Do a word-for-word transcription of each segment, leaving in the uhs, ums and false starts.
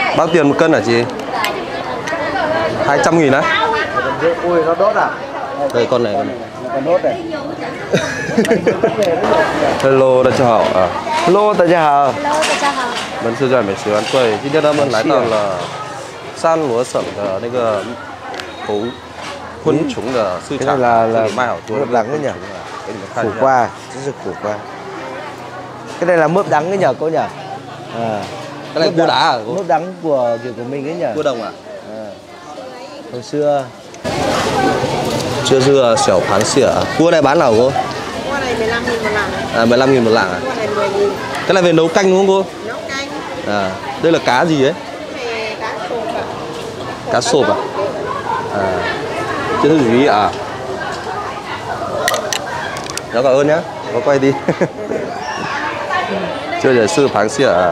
Bao tiền một cân hả chị? hai trăm nghìn á? Ui nó đốt à? Đây con này, con này. Con đốt này. Hello,大家好啊。 Hello， 大家好。 Hello， 大家好。 本次在美食湾对，今天他们来到了山罗省的那个猴昆虫的市场，这里卖好多 mướp đắng đấy nhỉ? 给你们看一 Khổ 下。 qua, rất là khổ qua. Cái này là mướp đắng đấy nhỉ cô nhỉ? À. Cái này cua đá à cô? Mướp đắng của kiểu của mình ấy nhỉ? Cua đồng à? À. Hồi xưa. Chưa dưa xẻo phán xỉa. Cua này bán nào cô? Cua này mười lăm nghìn một lạng. À mười lăm nghìn một lạng à? Cua này mười nghìn. Cái này về nấu canh đúng không cô? Nấu canh. À, đây là cá gì ấy? Về cá sộp ạ. Cá sộp à? À, chưa thử ý à? Cháu cảm ơn nhé, có quay đi. Chưa giải sư phán xỉa à?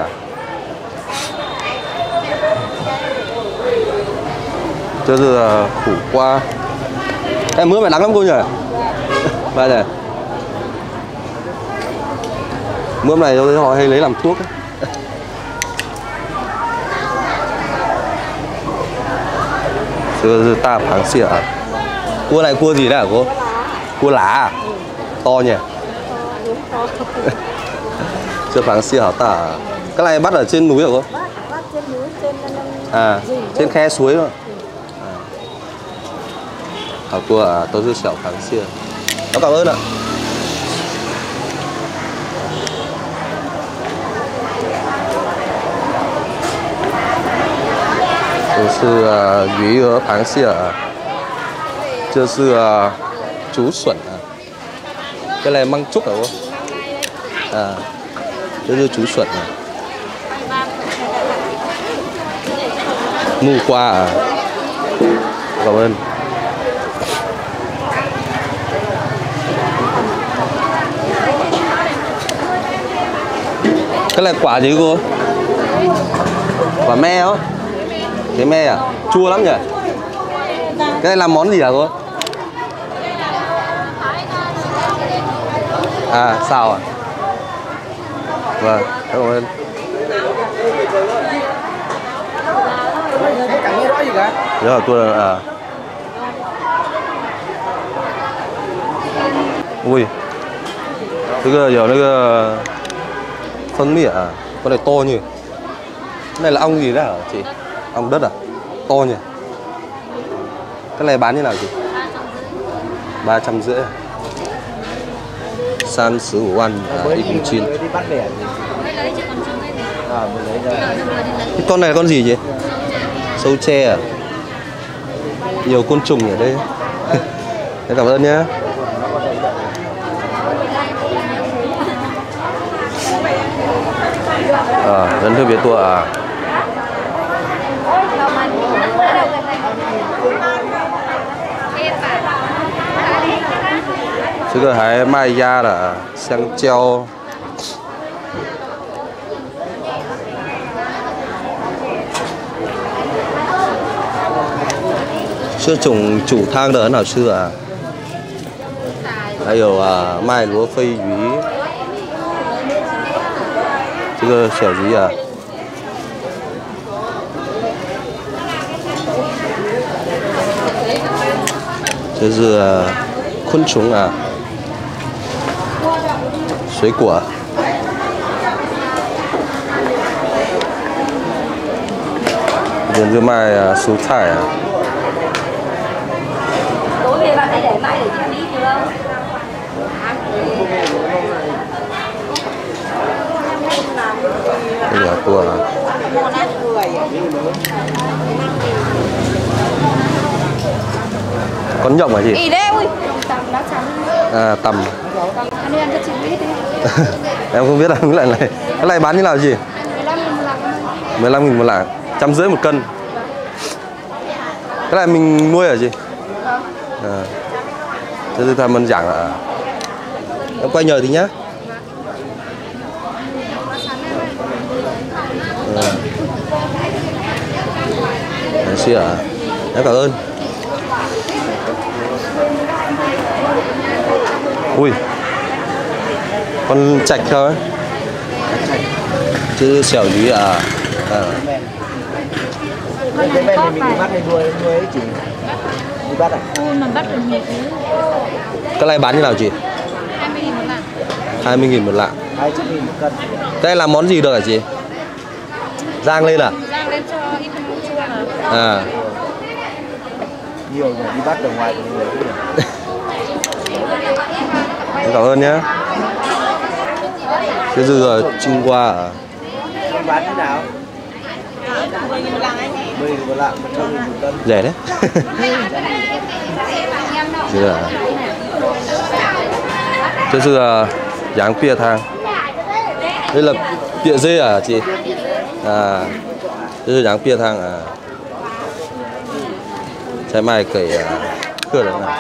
Chưa giờ củ qua. Em mướp này đắng lắm cô nhỉ? Đây này. Mướp này tôi thấy họ hay lấy làm thuốc ấy. Chưa ta phán xỉa à? Cua này cua gì đấy hả cô? Cua lá à? To nhỉ? Chưa phán xỉa hả ta? Cái này bắt ở trên núi hả cô? Bắt trên núi, trên À, trên khe suối rồi. À. Hảo cua à, tôi sẽ xẻo phán xỉa. Cháu cảm ơn ạ. Đây là鱼和螃蟹啊，这是啊竹笋啊，cái này măng trúc hả cô? À, đây là竹笋à, mu qua à, cảm ơn. Cái này quả gì cô? Quả me đó. Cái me à? Chua lắm nhỉ? Cái này làm món gì hả cô? À, xào à? Vâng, cảm ơn. Rất là tua à. Ui. Cái cái giờ nó cái phân mía à? Con này to nhỉ? Cái này là ong gì đấy hả chị? Ong đất à? To nhỉ? Cái này bán như nào chị? ba trăm rưỡi à? San sứ của ăn y cùng chín. Cái con này là con gì chị? Sâu tre à? Nhiều côn trùng ở đây. Cảm ơn nhé. À, dân thư biệt tua à? Chứ cái hay mai da là xăng treo. Chưa trùng chủ thang đỡ nào chưa à? Hay有啊卖罗非鱼。这个小鱼啊。这是昆虫啊，水果。这边就卖啊蔬菜啊。 Tối về bạn hãy để mai để trên đi được không? Đây là cua à. Con nhộng hả chị? Ý đấy, ui. Tầm lá trắng. À, tầm. Anh đi ăn cho chị biết đi. Em không biết là cái này này. Cái này bán như nào chị? mười lăm nghìn một lạng. mười lăm nghìn một lạng, trăm rưỡi một cân. Cái này mình nuôi hả chị? À. Thế thì tham ơn giảng ạ. Em quay nhờ thì nhá. À. Đấy, xí à. Em cảm ơn. Ui, con trạch thôi chứ xẻo lý à, à. con Cái này bên có này mình phải đi bắt hay nuôi nuôi ấy chị? Đi bắt à? ui mà bắt được nhiều thứ. Cái này bán như nào chị? hai mươi nghìn một lạng. hai mươi nghìn một lạng. hai trăm nghìn một cân. Cái này làm món gì được hả chị? Rang lên à? Rang lên cho ít muối chua mà. À. Nhiều rồi, đi bắt ở ngoài cũng nhiều cũng được. Cảm ơn nhé. Cái dưa Trung Hoa à? Con bán thế nào? mười nghìn một lạng anh. mười nghìn một lạng, một trăm nghìn một cân. Rẻ đấy. Dưa à? Cái dưa dáng pia thang. Đây là pia dê à chị? À. Cái dưa dáng pia thang à? Trái mai cậy à? Cửa đấy này.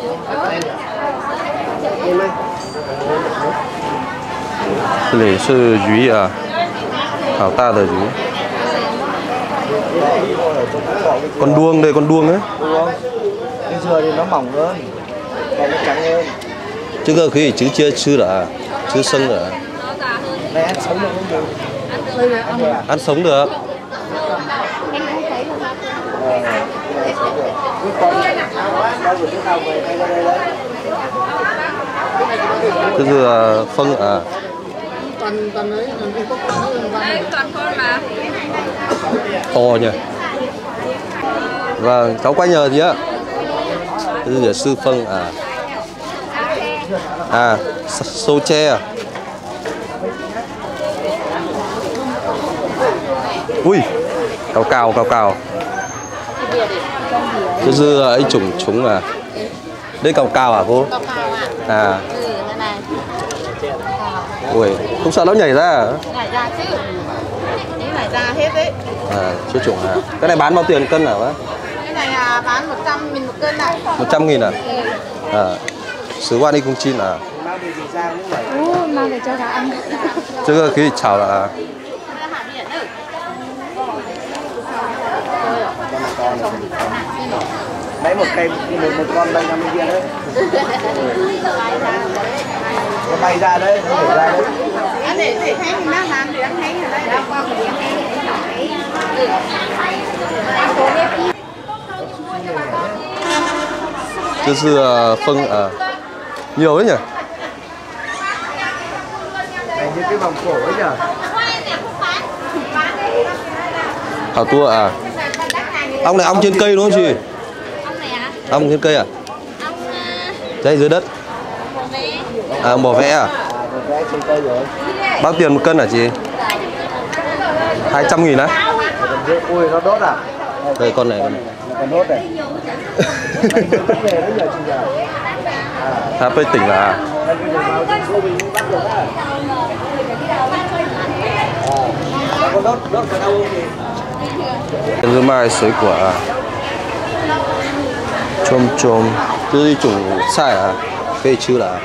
Đây là鱼啊，好大的鱼。Con đuông đây, con đuông ấy. Đuông. Cái dừa thì nó mỏng hơn, còn nó trắng hơn. 这个可以直接吃的啊，吃生的。 Này ăn sống được không được? Ăn sống được. Cái dừa phân à? To nhỉ. Vâng, cháu quay nhờ gì á? Cái dừa sư phân à? À, sâu tre à? Ui, cao cao cao cao. Cái dưa ấy trùng trúng à? Đây cao cao à cô? Cao cao ạ. À. Ừ, cái này. Ui, không sợ nó nhảy ra à? Nhảy ra chứ. Đấy nhảy ra hết đấy. À, chưa trùng à? Cái này bán bao tiền cân hả bác? Cái này à, bán một trăm nghìn một cân ạ. một trăm nghìn à? À,十万一公斤啊？ Mang về Bình Giang cũng vậy. Ồ, mang về cho gà ăn. 这个可以炒了啊。 Lấy một cây, một, một con bay ra bên kia đấy. Nó bay ra đấy, nó nhảy ra đấy. Để để thấy mình đang làm thì đang thấy ở đây. Đang qua một điểm thấy. 这是呃分啊，nhiều đấy nhỉ? Này như cái vòng cổ ấy nhỉ? Hảo tua à? Ong này ong trên cây đúng không chị? Ong này hả? Ong trên cây à? Ong Đây dưới đất. bò vẽ. À, bò vẽ à? À, một cái trên cây rồi. Bao tiền một cân hả chị? hai trăm nghìn á? Ui, nó đốt à? Đây con này. Con này. Nó còn đốt này. Nó về nó nhờ chị nhờ. À, bên tỉnh là à? Nó còn đốt, đốt vào đâu không chị? 这是卖水果啊，中中，这是一种菜啊，可以吃的啊。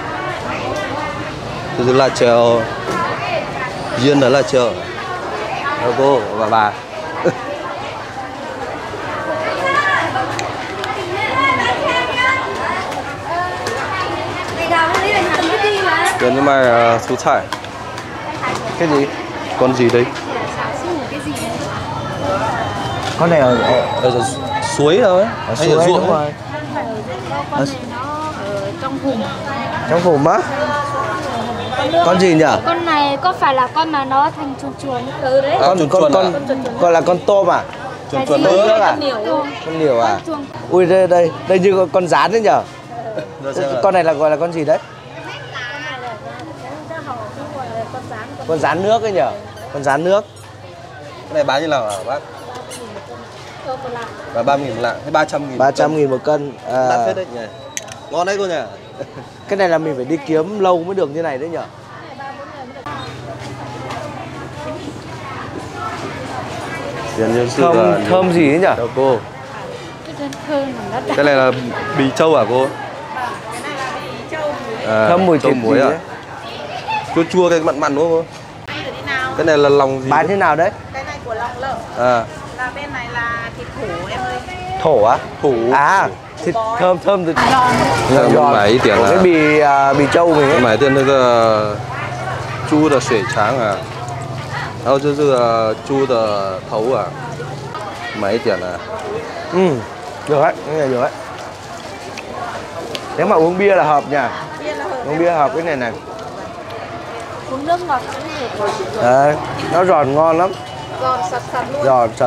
这是辣椒，腌的辣椒，老公爸爸。Đây là卖uh,蔬菜。Cái gì? Con gì đấy? Con này ở, ở, Ở suối đâu ấy? ở Hay suối ở ruộng đúng ấy? rồi. Con này nó ở trong vùng. Trong vùng á? Con gì nhỉ? Con này có phải là con mà nó thành chuồn chuồn từ đấy? À, Con chuồn con chuồn con, à? con là con tôm à? Chuồn chuồn Con nước nước à? Con Con liều à? chuồn. Ui đây đây, đây như con, con rán đấy nhở? Nó sẽ là- Con này là gọi là con gì đấy? Con rán nước ấy nhở? Con rán nước. Cái này bán như nào hả bác? Là ba mươi nghìn một lạng hay ba trăm nghìn? ba trăm nghìn một cân. À, Đắt phết đấy nhỉ? Ngon đấy cô nhỉ? cái này là mình phải đi kiếm lâu mới được như này đấy nhở? Tiền nhân sự Thơm là- thơm gì ấy nhở? Chào cô. Cái thân thơm mà nó Cái này là bì trâu hả cô? À, Thơm mùi trâu thịt muối gì à? ấy. Chua chua cái mặn mặn đúng không cô? Cái này là lòng gì? Bán thế nào đấy? Cái này của lòng lợn, À, là bên này là thịt hổ em ơi. Thổ á? thủ. À, thịt thơm thơm từ Giòn. giòn. 买一点 Của 啊 cái bì à, bì trâu mình ấy. 买点那个猪的血肠啊，然后这是个猪的头啊， Mấy tiền à? Ừ, được đấy, cái này được đấy. Nếu mà uống bia là hợp nha. Bia là hợp. Uống bia hợp cái này này. Uống nước ngọt cũng được. Đấy, nó giòn ngon lắm. Giòn sật sật luôn. Giòn sật.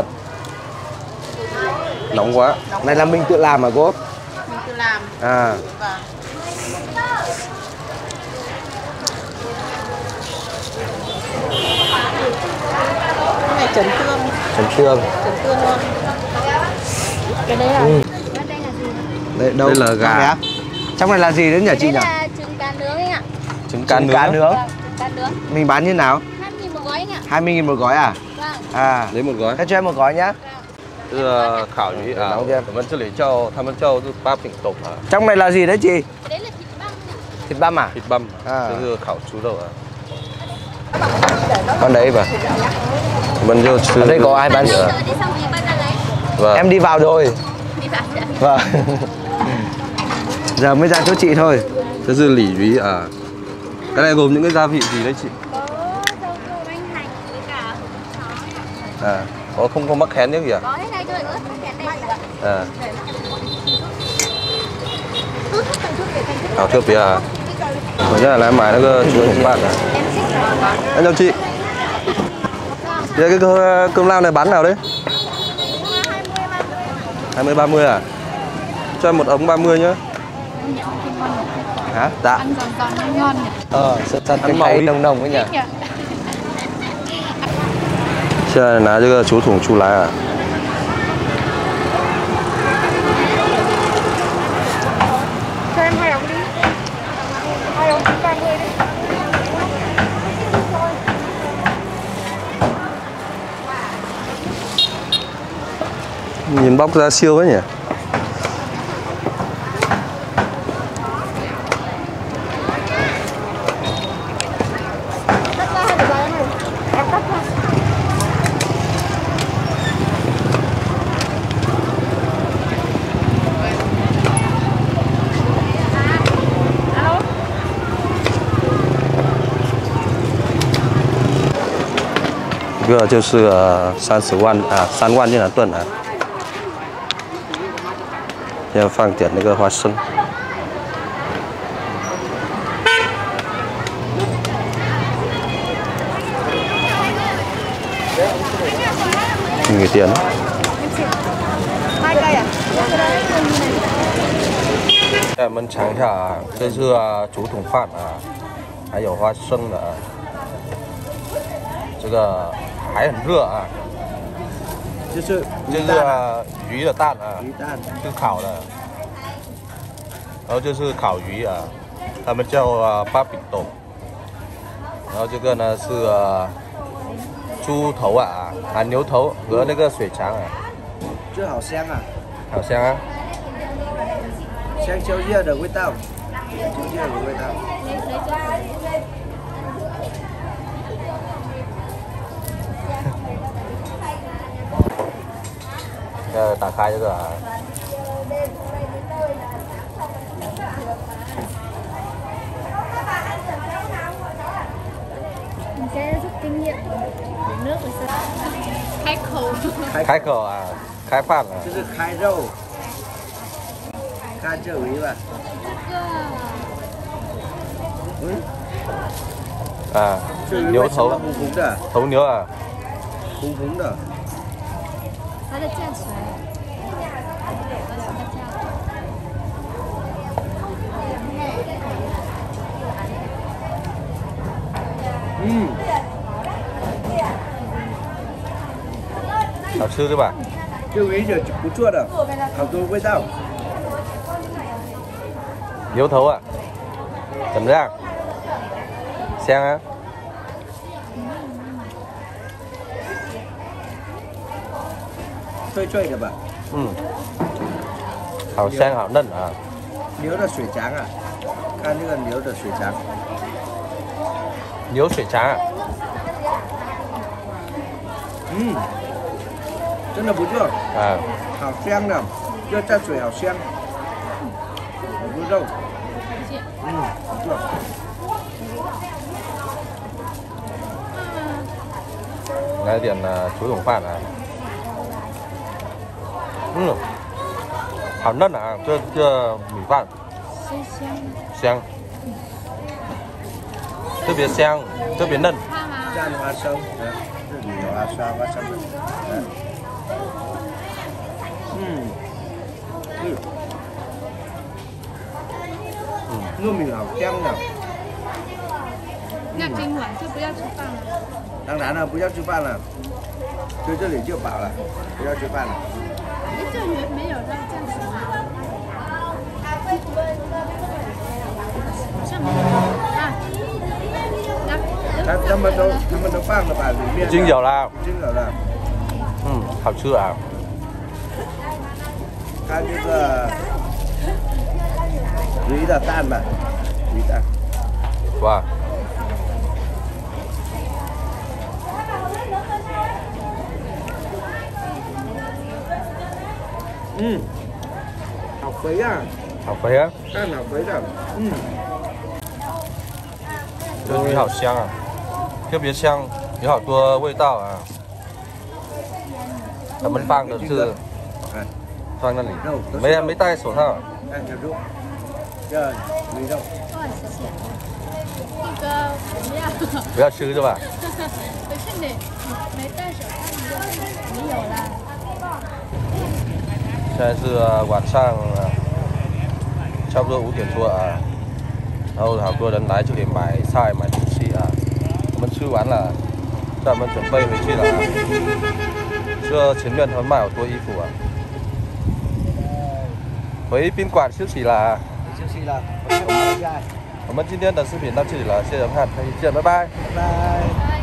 Nóng quá. Này là mình tự làm mà cô? Mình tự làm. À. Vâng. Cái này trấn tương. Trấn tương. Trấn tương luôn. Cái đấy à? Ừ. Đây là gì? Đây, đâu? Đây là gà. Trong này, trong này là gì đấy nhỉ chị Đây nhỉ? là trứng cá nướng anh ạ. Trứng cá Trứng nướng. cá nướng. Vâng, trứng cá nướng. Mình bán như nào? hai mươi nghìn một gói anh ạ. hai mươi nghìn một gói à? Vâng. À. Lấy một gói. Thế cho em một gói nhá. 是烤鱼啊， Nóng chưa? 我们这里叫他们叫是八品豆啊， Trong này là gì đấy chị? Cái đấy là thịt băm anh ạ. Thịt băm à? thịt băm, À. 这是烤猪肉啊。 Con đấy mà. 我们就吃。 Ở đây có ai bán Đi nữa? đi xong thì bây giờ lấy. Vâng. Em đi vào rồi. Đi vào rồi. Vâng. Giờ mới ra chỗ chị thôi. 这是鲤鱼啊，cái này gồm những cái gia vị gì đấy chị? Có rau rau bánh hành với cả chó. À, có không có mắc khén nữa kìa? Có hết đây thôi, ớt cái đây chị ạ. À. Hảo trước bia à? Ở nhà là em买那个猪肉饭à? Anh chào chị. Đây cái cơm, cơm lam này bán nào đấy? hai mươi ba mươi à? Cho em một ống ba mươi nhá. Hả? Dạ. Ăn giòn giòn ngon nhỉ. Ờ, sật sật cái màu màu đi. nồng nồng ấy nhỉ. 现在拿这个酒桶出来啊。 Cho em hai ống đi. Hai ống ba mươi đi. Nhìn bóc ra siêu ấy nhỉ. Cắt ra hay để giá này? Em cắt ra. Alo. 一个就是呃三十万啊，三万越南盾啊。要放点那个花生。nhiều tiền. Hai cây à? Để mình尝一下啊，这是啊竹筒饭啊，还有花生的啊。这个还很热啊， 就是这是啊鱼的蛋啊， 鱼蛋。 是烤的，然后就是烤鱼啊，他们叫啊八饼豆，然后这个呢是啊猪头啊啊牛头和那个水肠啊， 这好香啊， 好香啊。 香蕉叶的味道，蕉叶的味道。 Đây,打开这个啊， Mình sẽ rút kinh nghiệm uống nước rồi sao? Khai khẩu. 开口啊，开饭啊。 就是开肉，看这鱼吧。嗯， 啊， 这鱼牛为什么头红红的？ 头牛啊， 红红的。 它的价钱。 嗯， 好吃对吧？ 这鱼也不错的，好多味道。 牛头啊，怎么样？香啊？ 脆脆的吧？ 嗯，好香好嫩啊。 牛的水肠啊，看这个牛的水肠。 牛水肠啊， 嗯，真的不错， 啊， 好香的，这蘸水好香，好多肉。嗯，不错。 来点呢竹筒饭啊。 嗯，好嫩啊，这这米饭鲜香。 香，特别香，特别嫩。 看吗？ 蘸花生，嗯，这里有啊，刷花生的，嗯，嗯，嗯，嗯，糯米好香的。 那今晚就不要吃饭了。 当然了，不要吃饭了，在这里就饱了，不要吃饭了。 哎，这里没有在这里吗？好像没有啊。 他他们都他们都放了吧，里面已经有了， 已经有了。 嗯，好吃啊。 看这个鱼的蛋吧，鱼蛋。 哇。 嗯，好肥啊！ 好肥啊！ 蛋好肥的，嗯。 这鱼好香啊，特别香，有好多味道啊。他们放的是放那里，没没戴手套。 看小猪，这鱼肉。 哦，谢谢。这个不要。 不要吃是吧？ 可是你没戴手套，你就没有了。 现在是晚上差不多五点多啊，然后好多人来这里买菜买东西啊。我们吃完了，在我们准备回去了啊。这前面他们卖好多衣服啊。回宾馆休息了。 休息了，我看一下。 我们今天的视频到这里了，谢谢看，下期见，拜拜。 拜拜。